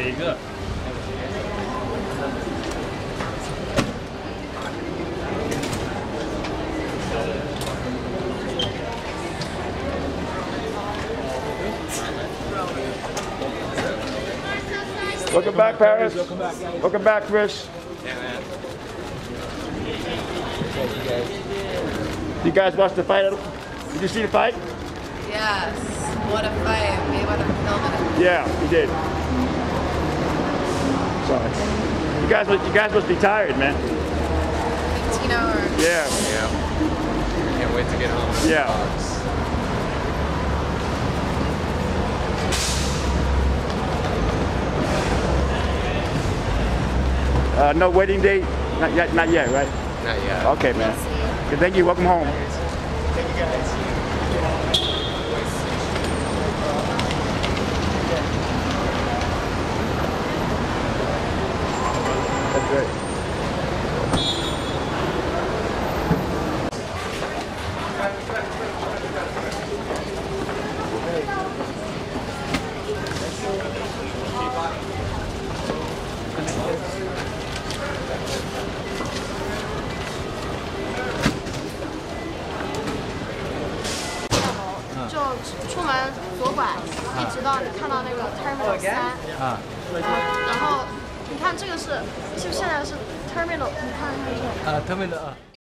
一个。 Welcome back, Paris. Welcome back, Chris. Yeah, man. You guys watched the fight? Did you see the fight? Yes. What a fight. Mayweather killed it. Yeah, he did. Sorry. You guys must be tired, man. 15 hours. Yeah. Yeah. Can't wait to get home. Yeah. No wedding date? Not yet, right? Not yet. Okay, man. Okay, thank you. Welcome home. Thank you guys. That's great. 就出门左拐，一直到你看到那个 Terminal 3，然后你看这个是，就现在是 Terminal，你看它这个。 Terminal 2。